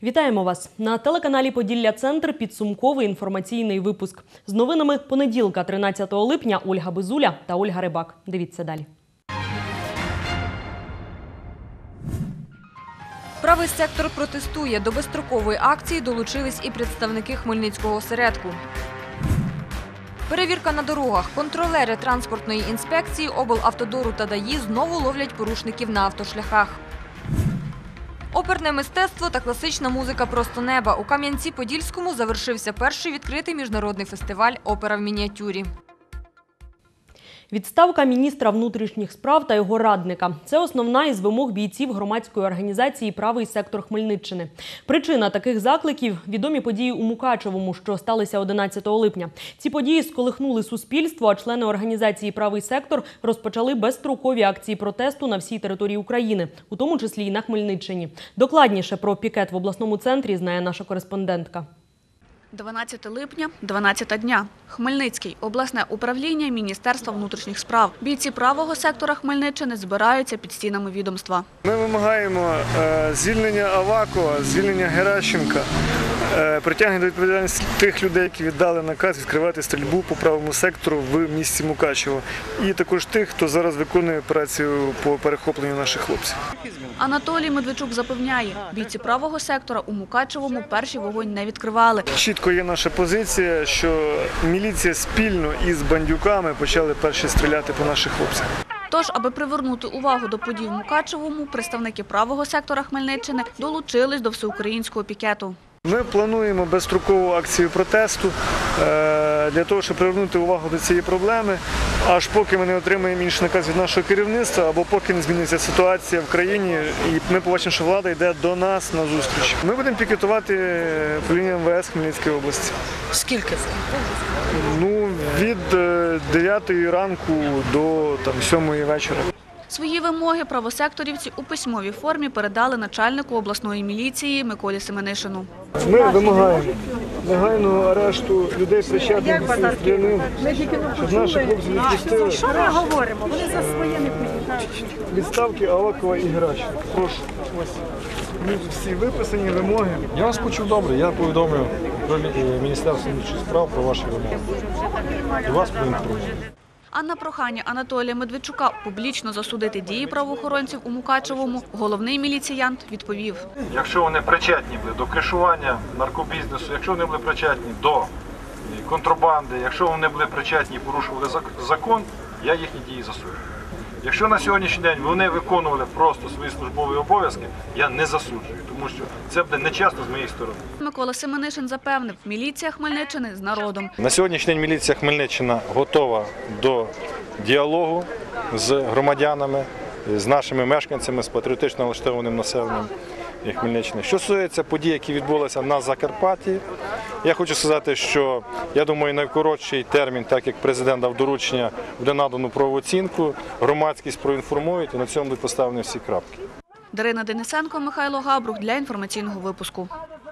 Вітаємо вас! На телеканалі «Поділля-Центр» підсумковий інформаційний випуск. З новинами понеділка, 13 липня, Ольга Безуля та Ольга Рибак. Дивіться далі. Правий сектор протестує. До безстрокової акції долучились і представники Хмельницького осередку. Перевірка на дорогах. Контролери транспортної інспекції, облавтодору та ДАІ знову ловлять порушників на автошляхах. Оперне мистецтво та класична музика «Просто неба». У Кам'янці-Подільському завершився перший відкритий міжнародний фестиваль «Опера в мініатюрі». Відставка міністра внутрішніх справ та його радника – це основна із вимог бійців громадської організації «Правий сектор Хмельниччини». Причина таких закликів – відомі події у Мукачевому, що сталися 11 липня. Ці події сколихнули суспільство, а члени організації «Правий сектор» розпочали безстрокові акції протесту на всій території України, у тому числі і на Хмельниччині. Докладніше про пікет в обласному центрі знає наша кореспондентка. 12 липня, 12 дня. Хмельницький. Обласне управління Міністерства внутрішніх справ. Бійці правого сектора Хмельниччини збираються під стінами відомства. Ми вимагаємо звільнення Авакова, звільнення Геращенка, притягнення до відповідальності тих людей, які віддали наказ відкривати стрільбу по правому сектору в місті Мукачево. І також тих, хто зараз виконує операцію по перехопленню наших хлопців. Анатолій Медведчук запевняє, бійці правого сектора у Мукачевому перший вогонь не відкривали. Чітко є наша позиція, що міліція спільно із бандюками почали перші стріляти по наших хлопцях. Тож, аби привернути увагу до подій в Мукачевому, представники правого сектора Хмельниччини долучились до всеукраїнського пікету. Ми плануємо безстрокову акцію протесту для того, щоб привернути увагу до цієї проблеми, аж поки ми не отримаємо інший наказ від нашого керівництва, або поки не зміниться ситуація в країні, і ми побачимо, що влада йде до нас на зустріч. Ми будемо пікетувати по лінії МВС Хмельницької області. Скільки? Від 9 ранку до 7 вечора. Свої вимоги правосекторівці у письмовій формі передали начальнику обласної міліції Миколі Семенишину. Ми вимагаємо негайного арешту людей, причетних до цих стрілянин, щоб наші хлопці відпустили. Що ми говоримо? Вони за своє не приїжджають. Відставки Авакова і Геращенка. Прошу. Ось. Всі виписані вимоги. Я вас почув добре, я повідомлю про Міністерство внутрішніх справ про ваші вимоги. І вас проінформую. А на прохання Анатолія Медведчука публічно засудити дії правоохоронців у Мукачевому головний міліціянт відповів. Якщо вони причетні були до кришування наркобізнесу, якщо вони були причетні до контрабанди, якщо вони були причетні і порушували закон, я їхні дії засуджую. Якщо на сьогоднішній день вони виконували просто свої службові обов'язки, я не засуджую, тому що це буде нечесно з моєї сторони. Микола Семенишин запевнив, міліція Хмельниччини з народом. На сьогоднішній день міліція Хмельниччина готова до діалогу з громадянами, з нашими мешканцями, з патріотично налаштованим населенням Хмельниччини. Що стосується подій, які відбулися на Закарпатті, я хочу сказати, що, я думаю, найкоротший термін, так як президент дав доручення, буде надано правову оцінку, громадськість проінформують і на цьому будуть поставлені всі крапки. Дарина Денисенко, Михайло Габрух для інформаційного випуску.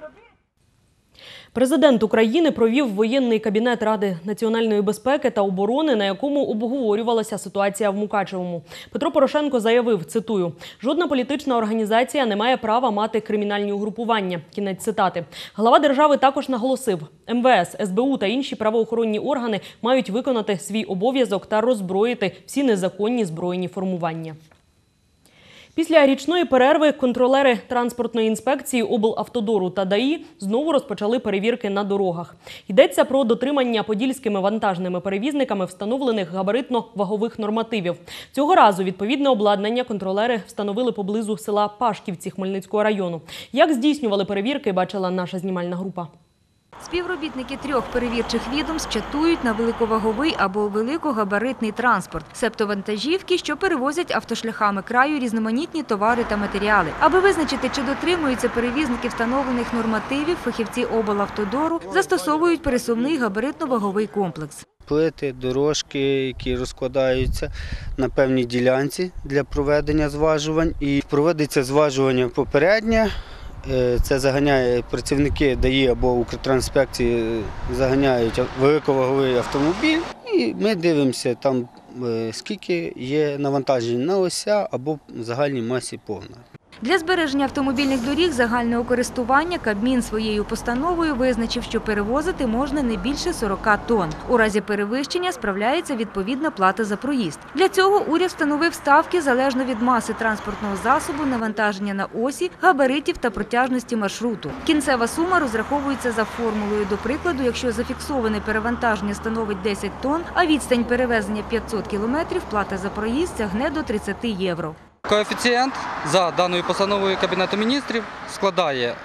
Президент України провів воєнний кабінет Ради національної безпеки та оборони, на якому обговорювалася ситуація в Мукачевому. Петро Порошенко заявив, цитую, «Жодна політична організація не має права мати кримінальні угрупування». Кінець цитати. Глава держави також наголосив, МВС, СБУ та інші правоохоронні органи мають виконати свій обов'язок та роззброїти всі незаконні збройні формування. Після річної перерви контролери транспортної інспекції, облавтодору та ДАІ знову розпочали перевірки на дорогах. Йдеться про дотримання подільськими вантажними перевізниками встановлених габаритно-вагових нормативів. Цього разу відповідне обладнання контролери встановили поблизу села Пашківці Хмельницького району. Як здійснювали перевірки, бачила наша знімальна група. Співробітники 3 перевірчих відомств чатують на великоваговий або великогабаритний транспорт, себто вантажівки, що перевозять автошляхами краю різноманітні товари та матеріали. Аби визначити, чи дотримуються перевізники встановлених нормативів, фахівці облавтодору застосовують пересувний габаритно-ваговий комплекс. Плити, дорожки, які розкладаються на певній ділянці для проведення зважувань. І проводиться зважування попереднє. Це заганяє працівники ДАІ або Укртрансінспекції, заганяють великоваговий автомобіль і ми дивимося там, скільки є навантажень на ося або в загальній масі погна. Для збереження автомобільних доріг загального користування Кабмін своєю постановою визначив, що перевозити можна не більше 40 тонн. У разі перевищення справляється відповідна плата за проїзд. Для цього уряд встановив ставки залежно від маси транспортного засобу, навантаження на осі, габаритів та протяжності маршруту. Кінцева сума розраховується за формулою. До прикладу, якщо зафіксоване перевантаження становить 10 тонн, а відстань перевезення 500 кілометрів, плата за проїзд сягне до 30 євро. Коефіцієнт за даною постановою Кабінету міністрів складає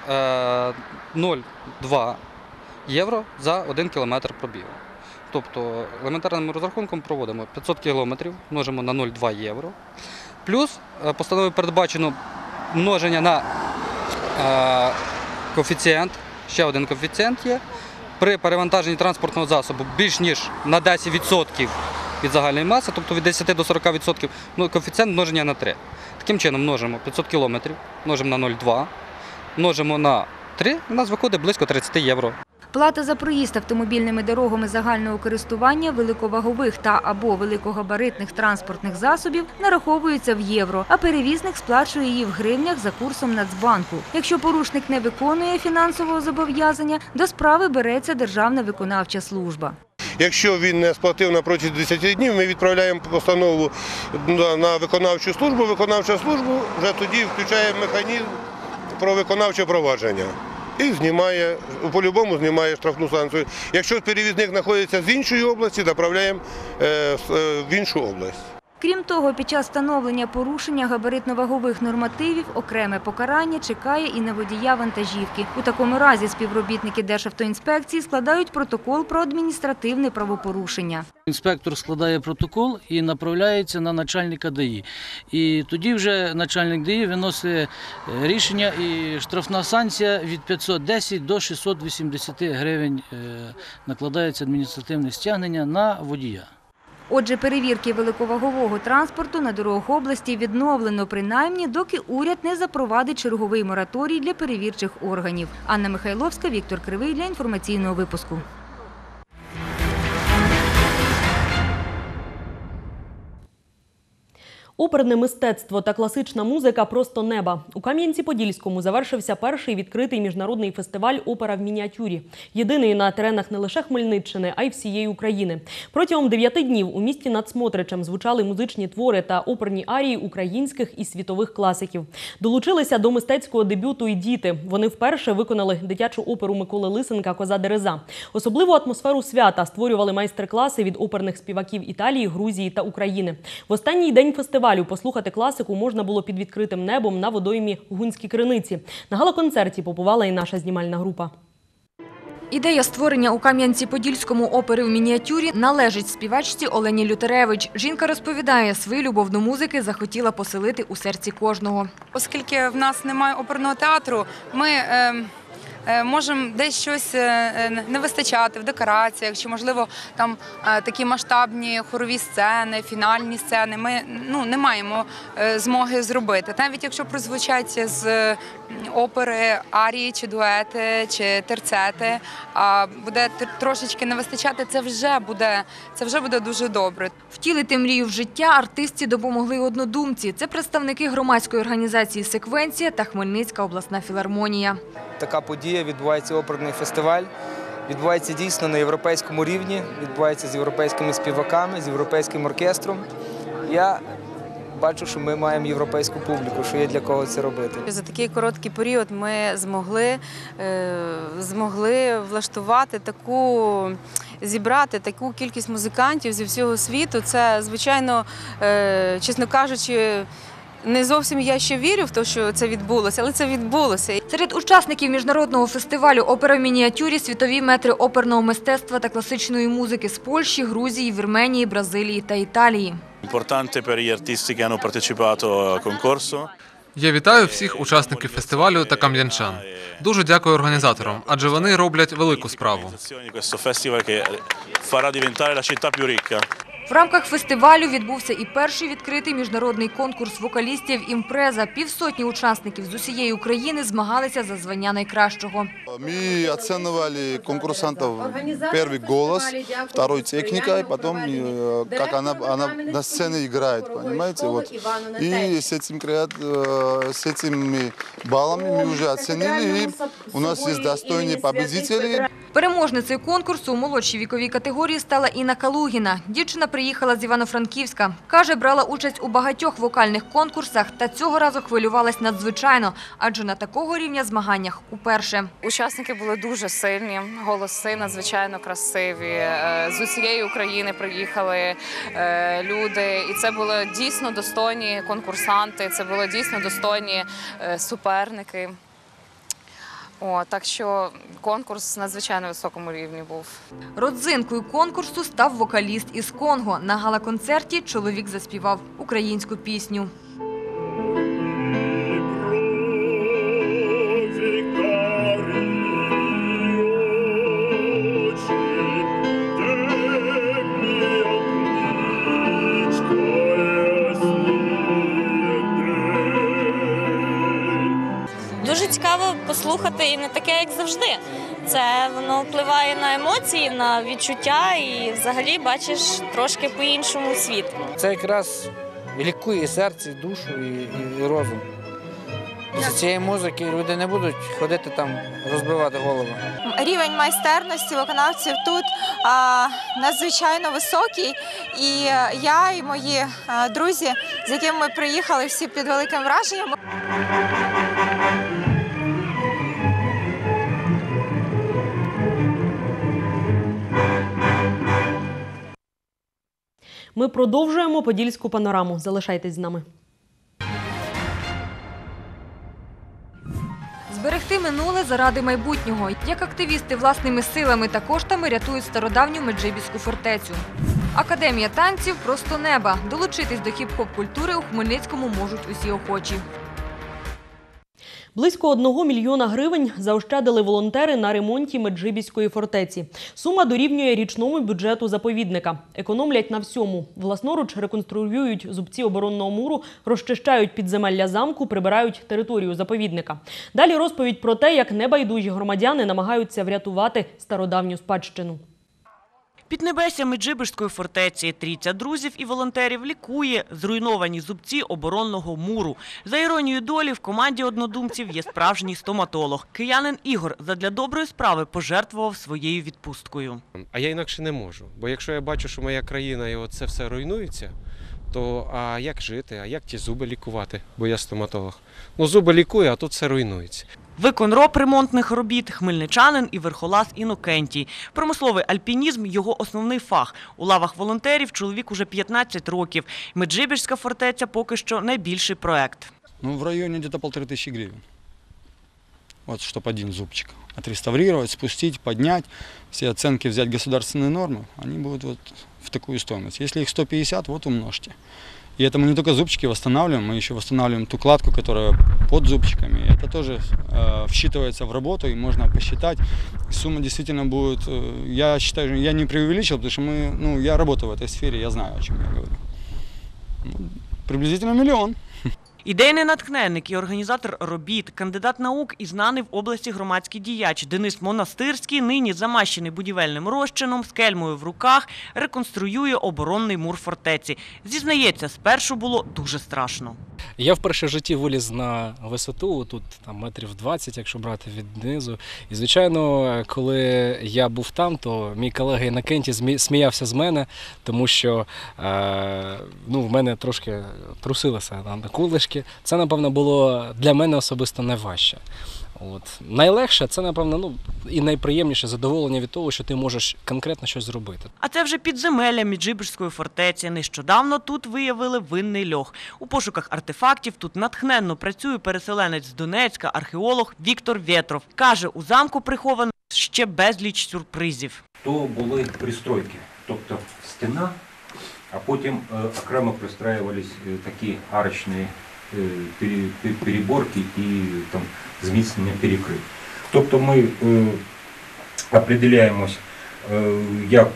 0,2 євро за 1 кілометр пробігу. Тобто елементарним розрахунком проводимо 500 кілометрів, множимо на 0,2 євро. Плюс постановою передбачено множення на коефіцієнт, ще один коефіцієнт є. При перевантаженні транспортного засобу більш ніж на 10% від загальної маси, тобто від 10 до 40%, коефіцієнт множення на 3. Таким чином множимо 500 кілометрів, множимо на 0,2, множимо на 3, у нас виходить близько 30 євро. Плата за проїзд автомобільними дорогами загального користування великовагових та або великогабаритних транспортних засобів нараховується в євро, а перевізник сплачує її в гривнях за курсом Нацбанку. Якщо порушник не виконує фінансового зобов'язання, до справи береться Державна виконавча служба. Якщо він не сплатив на протязі 10 днів, ми відправляємо постанову на виконавчу службу. Виконавча служба вже тоді включає механізм про виконавче провадження і знімає, по-любому знімає штрафну санкцію. Якщо перевізник знаходиться з іншої області, направляємо в іншу область. Крім того, під час встановлення порушення габаритно-вагових нормативів окреме покарання чекає і на водія вантажівки. У такому разі співробітники Державтоінспекції складають протокол про адміністративне правопорушення. Інспектор складає протокол і направляється на начальника ДАІ. І тоді вже начальник ДАІ виносить рішення і штрафна санкція від 510 до 680 гривень накладається адміністративне стягнення на водія. Отже, перевірки великовагового транспорту на дорогах області відновлено принаймні, доки уряд не запровадить черговий мораторій для перевірчих органів. Анна Михайловська, Віктор Кривий для інформаційного випуску. Оперне мистецтво та класична музика просто неба. У Кам'янці-Подільському завершився перший відкритий міжнародний фестиваль «Опера в мініатюрі». Єдиний на теренах не лише Хмельниччини, а й всієї України. Протягом 9 днів у місті над Смотричем звучали музичні твори та оперні арії українських і світових класиків. Долучилися до мистецького дебюту і діти. Вони вперше виконали дитячу оперу Миколи Лисенка «Коза Дереза». Особливу атмосферу свята створювали майстер-класи від оперних співаків Італії, Грузії та України. В останній день фестивалю послухати класику можна було під відкритим небом на водоймі Гунські Криниці. На гала-концерті побувала і наша знімальна група. Ідея створення у Кам'янці-Подільському опери в мініатюрі належить співачці Олені Лютеревич. Жінка розповідає, свою любов до музики захотіла поселити у серці кожного. Оскільки в нас немає оперного театру, ми можемо десь щось не вистачати в декораціях, чи, можливо, там такі масштабні хорові сцени, фінальні сцени. Ми не маємо змоги зробити. Навіть якщо прозвучать з опери арії, чи дуети, чи терцети, а буде трошечки не вистачати, це вже буде дуже добре. Втілити мрію в життя артистці допомогли однодумці. Це представники громадської організації «Секвенція» та Хмельницька обласна філармонія. Така подія, відбувається оперний фестиваль, відбувається дійсно на європейському рівні, відбувається з європейськими співаками, з європейським оркестром. Я бачу, що ми маємо європейську публіку, що є для кого це робити. За такий короткий період ми змогли влаштувати зібрати таку кількість музикантів зі всього світу. Це, звичайно, чесно кажучи, не зовсім я ще вірю в те, що це відбулося, але це відбулося. Серед учасників міжнародного фестивалю «Опера в мініатюрі» світові метри оперного мистецтва та класичної музики з Польщі, Грузії, Вірменії, Бразилії та Італії. Я вітаю всіх учасників фестивалю та кам'янчан. Дуже дякую організаторам, адже вони роблять велику справу. В рамках фестивалю відбувся і перший відкритий міжнародний конкурс вокалістів «Імпреза». Півсотні учасників з усієї України змагалися за звання найкращого. Мы оценивали конкурсантов первый голос, второй техника, и потом как она на сцене играет, понимаете? Вот. И с этими баллами мы уже оценили, и у нас есть достойные победители. Переможницею конкурсу у молодшій віковій категорії стала Інна Калугіна. Дівчина приїхала з Івано-Франківська. Каже, брала участь у багатьох вокальних конкурсах та цього разу хвилювалась надзвичайно, адже на такого рівня змаганнях уперше. Учасники були дуже сильні, голоси надзвичайно красиві. З усієї України приїхали люди, і це були дійсно достойні конкурсанти, це були дійсно достойні суперники. Так що конкурс на надзвичайно високому рівні був. Родзинкою конкурсу став вокаліст із Конго. На гала-концерті чоловік заспівав українську пісню. Дуже цікаво послухати і не таке, як завжди. Це воно впливає на емоції, на відчуття і взагалі бачиш трошки по-іншому світ. Це якраз лікує і серце, і душу, і розум. Після цієї музики люди не будуть ходити там, розбивати голову. Рівень майстерності виконавців тут надзвичайно високий. І я, і мої друзі, з якими ми приїхали, всі під великим враженням. Ми продовжуємо Подільську панораму. Залишайтесь з нами. Зберегти минуле заради майбутнього. Як активісти власними силами та коштами рятують стародавню Меджибіську фортецю. Академія танців «Просто неба». Долучитись до хіп-хоп-культури у Хмельницькому можуть усі охочі. Близько 1 мільйона гривень заощадили волонтери на ремонті Меджибіської фортеці. Сума дорівнює річному бюджету заповідника. Економлять на всьому. Власноруч реконструюють зубці оборонного муру, розчищають підземелля замку, прибирають територію заповідника. Далі розповідь про те, як небайдужі громадяни намагаються врятувати стародавню спадщину. Піднебесся Меджибіжської фортеці трійця друзів і волонтерів лікує зруйновані зубці оборонного муру. За іронією долі, в команді однодумців є справжній стоматолог. Киянин Ігор задля доброї справи пожертвував своєю відпусткою. А я інакше не можу, бо якщо я бачу, що моя країна і оце все руйнується, то а як жити, а як ті зуби лікувати, бо я стоматолог. Ну, зуби лікую, а тут все руйнується. Виконроб ремонтних робіт – хмельничанин і верхолаз Інокентій. Промисловий альпінізм – його основний фах. У лавах волонтерів чоловік уже 15 років. Меджибіжська фортеця поки що найбільший проект. В районі десь 1500 гривень. Вот, щоб один зубчик отреставрировать, спустить, поднять. Все оценки взять государственные нормы, они будут вот в такую стоимость. Если их 150, вот умножьте. И это мы не только зубчики восстанавливаем, мы еще восстанавливаем ту кладку, которая под зубчиками. Это тоже всчитывается в работу, и можно посчитать. Сумма действительно будет, я считаю, я не преувеличил, потому что я работаю в этой сфере, я знаю, о чем я говорю. Приблизительно 1 миллион. Ідейний натхненник і організатор робіт, кандидат наук і знаний в області громадський діяч Денис Монастирський, нині замащений будівельним розчином, з кельмою в руках, реконструює оборонний мур фортеці. Зізнається, спершу було дуже страшно. Я вперше в житті виліз на висоту, тут метрів 20, якщо брати від низу. І, звичайно, коли я був там, то мій колега Інокентій сміявся з мене, тому що в мене трошки трусилися кулишки. Це, напевно, було для мене особисто найважче. Найлегше – це, напевно, і найприємніше задоволення від того, що ти можеш конкретно щось зробити. А це вже підземелля Меджибіжської фортеці. Нещодавно тут виявили винний льох. У пошуках артефактів тут натхненно працює переселенець з Донецька, археолог Віктор Вєтров. Каже, у замку приховано ще безліч сюрпризів. То були пристройки, тобто стіна, а потім окремо пристроювалися такі арочні переборки і там зміцнення перекрит. Тобто ми определяємось як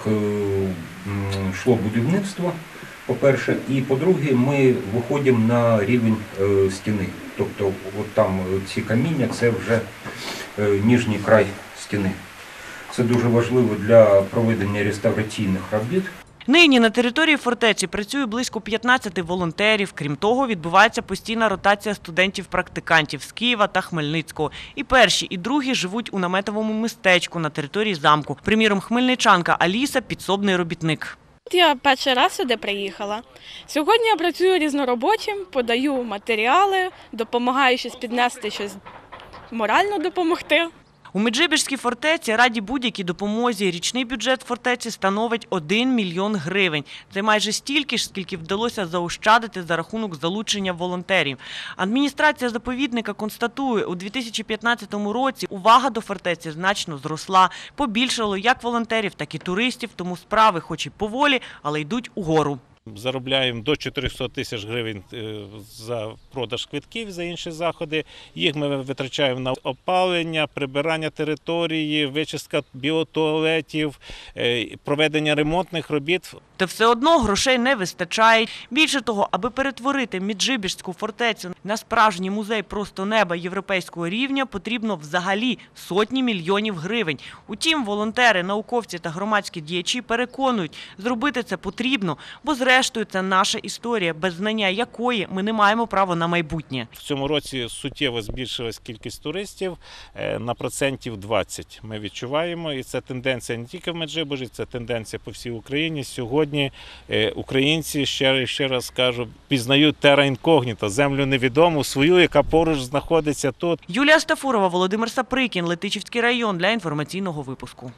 йшло будівництво, по-перше, і по-друге, ми виходимо на рівень стіни. Тобто от там ці каміння – це вже нижній край стіни. Це дуже важливо для проведення реставраційних робіт. Нині на території фортеці працює близько 15 волонтерів. Крім того, відбувається постійна ротація студентів-практикантів з Києва та Хмельницького. І перші, і другі живуть у наметовому містечку на території замку. Приміром, хмельничанка Аліса – підсобний робітник. Я перший раз сюди приїхала. Сьогодні я працюю різноробочим, подаю матеріали, допомагаю щось піднести, щось морально допомогти. У Меджибіжській фортеці раді будь-якій допомозі. Річний бюджет фортеці становить 1 мільйон гривень. Це майже стільки ж, скільки вдалося заощадити за рахунок залучення волонтерів. Адміністрація заповідника констатує, у 2015 році увага до фортеці значно зросла. Побільшало як волонтерів, так і туристів, тому справи хоч і поволі, але йдуть угору. Заробляємо до 400 тисяч гривень за продаж квитків, за інші заходи. Їх ми витрачаємо на опалення, прибирання території, вичистка біотуалетів, проведення ремонтних робіт. Та все одно грошей не вистачає. Більше того, аби перетворити Меджибіжську фортецю на справжній музей просто неба європейського рівня, потрібно взагалі сотні мільйонів гривень. Утім, волонтери, науковці та громадські діячі переконують, зробити це потрібно, бо зрештою це наша історія, без знання якої ми не маємо права на майбутнє. В цьому році суттєво збільшилась кількість туристів на 20%. Ми відчуваємо, і це тенденція не тільки в Меджибіжі, це тенденція по всій Україні. Сьогодні українці, ще раз кажу, пізнають терра інкогніто, землю невідому, свою, яка поруч знаходиться тут. Юлія Стафурова, Володимир Саприкін, Летичівський район для інформаційного випуску.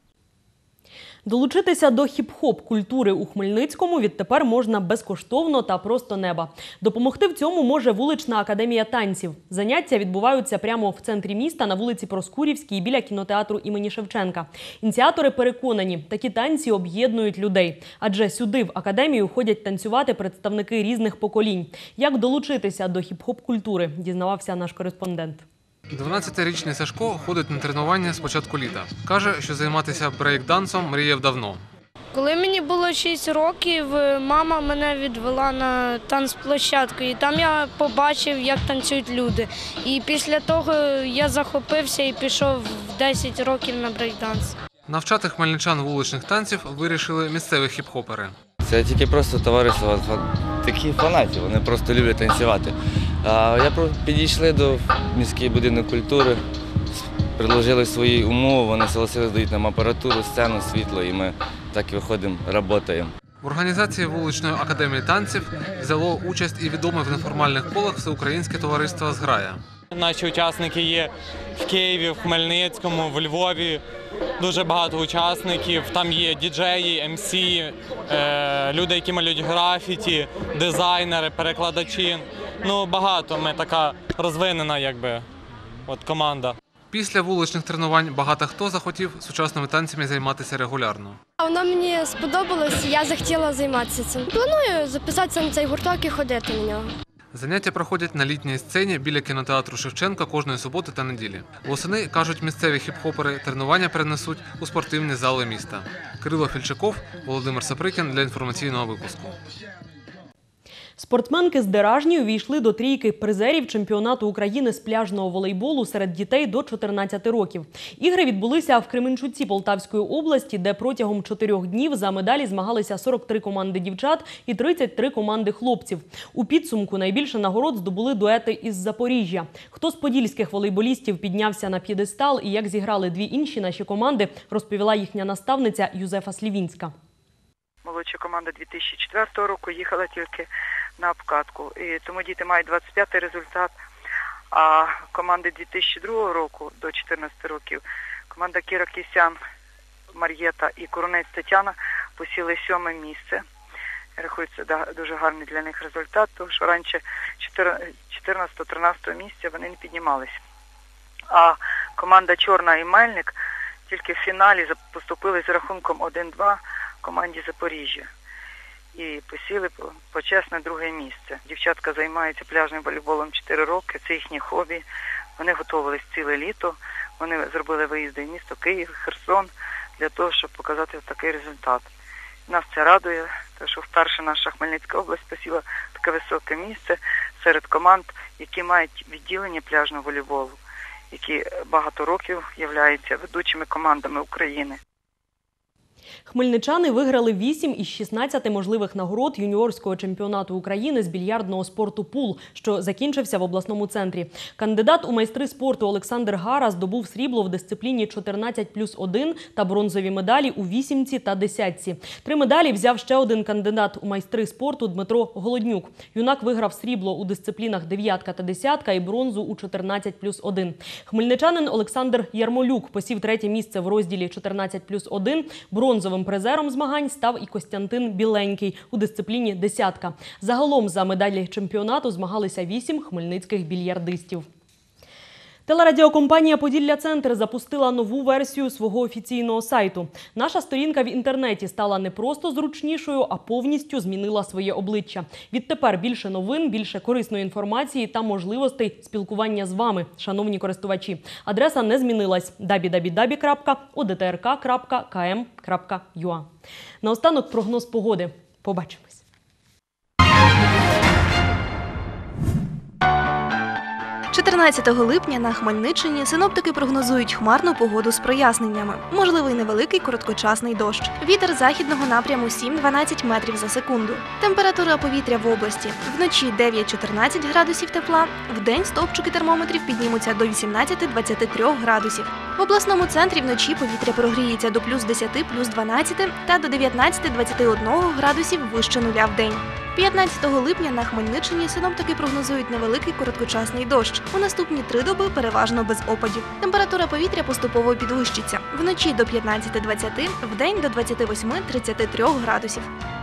Долучитися до хіп-хоп культури у Хмельницькому відтепер можна безкоштовно та просто неба. Допомогти в цьому може вулична академія танців. Заняття відбуваються прямо в центрі міста на вулиці Проскурівській біля кінотеатру імені Шевченка. Ініціатори переконані, такі танці об'єднують людей. Адже сюди в академію ходять танцювати представники різних поколінь. Як долучитися до хіп-хоп культури, дізнавався наш кореспондент. 12-річний Сашко ходить на тренування з початку літа. Каже, що займатися брейк-дансом мріяв давно. Коли мені було 6 років, мама мене відвела на танцплощадку. І там я побачив, як танцюють люди. І після того я захопився і пішов в 10 років на брейк-данс. Навчати хмельничан вуличних танців вирішили місцеві хіп-хопери. Це тільки просто товариство таких фанатів, вони просто люблять танцювати. Підійшли до міського будинку культури, предложили свої умови, вони согласились, дають нам апаратуру, сцену, світло, і ми так і виходимо, працюємо. В організації вуличної академії танців взяло участь і відоме в неформальних колах всеукраїнське товариство «Зграя». Наші учасники є в Києві, в Хмельницькому, в Львові. Дуже багато учасників. Там є діджеї, МС, люди, які малюють графіті, дизайнери, перекладачі. Багато. Ми така розвинена команда. Після вуличних тренувань багато хто захотів сучасними танцями займатися регулярно. Воно мені сподобалось, я захотіла займатися цим. Планую записатися на цей гурток і ходити на нього. Заняття проходять на літній сцені біля кінотеатру Шевченка кожної суботи та неділі. Восени, кажуть місцеві хіп-хопери, тренування перенесуть у спортивні зали міста. Кирило Фільчаков, Володимир Саприкін для інформаційного випуску. Спортсменки з Деражні увійшли до трійки призерів чемпіонату України з пляжного волейболу серед дітей до 14 років. Ігри відбулися в Кременчуці Полтавської області, де протягом 4 днів за медалі змагалися 43 команди дівчат і 33 команди хлопців. У підсумку найбільше нагород здобули дуети із Запоріжжя. Хто з подільських волейболістів піднявся на п'єдестал і як зіграли дві інші наші команди, розповіла їхня наставниця Юзефа Слівінська. Молодша команда 2004 року їхала тільки на обкатку, і тому діти мають 25-й результат, а команди 2002 року до 14 років, команда Кіра Кісян, Мар'єта і Курунець Тетяна посіли 7-ме місце. Рахується дуже гарний для них результат, тому що раніше 14-13 місця вони не піднімалися. А команда Чорна і Мельник тільки в фіналі поступили з рахунком 1-2 команді Запоріжжя. І посіли почесне 2-ге місце. Дівчатка займаються пляжним волейболом 4 роки, це їхнє хобі. Вони готувалися ціле літо, вони зробили виїзди в місто Київ, Херсон, для того, щоб показати такий результат. Нас це радує, тому що вперше наша Хмельницька область посіла таке високе місце серед команд, які мають відділення пляжного волейболу, які багато років являються ведучими командами України. Хмельничани виграли 8 із 16 можливих нагород юніорського чемпіонату України з більярдного спорту «Пул», що закінчився в обласному центрі. Кандидат у майстри спорту Олександр Гара здобув срібло в дисципліні 14+1 та бронзові медалі у вісімці та десятці. 3 медалі взяв ще один кандидат у майстри спорту Дмитро Голоднюк. Юнак виграв срібло у дисциплінах дев'ятка та десятка і бронзу у 14+1. Хмельничанин Олександр Ярмолюк посів 3-є місце в розділі 14+1. Бронзовим призером змагань став і Костянтин Біленький у дисципліні десятка. Загалом за медалі чемпіонату змагалися 8 хмельницьких більярдистів. Телерадіокомпанія «Поділля-Центр» запустила нову версію свого офіційного сайту. Наша сторінка в інтернеті стала не просто зручнішою, а повністю змінила своє обличчя. Відтепер більше новин, більше корисної інформації та можливостей спілкування з вами, шановні користувачі. Адреса не змінилась – www.odtr.km.ua. Наостанок прогноз погоди. Побачимось. 14 липня на Хмельниччині синоптики прогнозують хмарну погоду з проясненнями. Можливий невеликий короткочасний дощ. Вітер західного напряму 7-12 метрів за секунду. Температура повітря в області. Вночі 9-14 градусів тепла, вдень стовпчики термометрів піднімуться до 18-23 градусів. В обласному центрі вночі повітря прогріється до плюс 10, плюс 12 та до 19-21 градусів вище нуля вдень. 15 липня на Хмельниччині синоптики прогнозують невеликий короткочасний дощ. У наступні 3 доби переважно без опадів. Температура повітря поступово підвищиться. Вночі до 15-20, вдень до 28-33 градусів.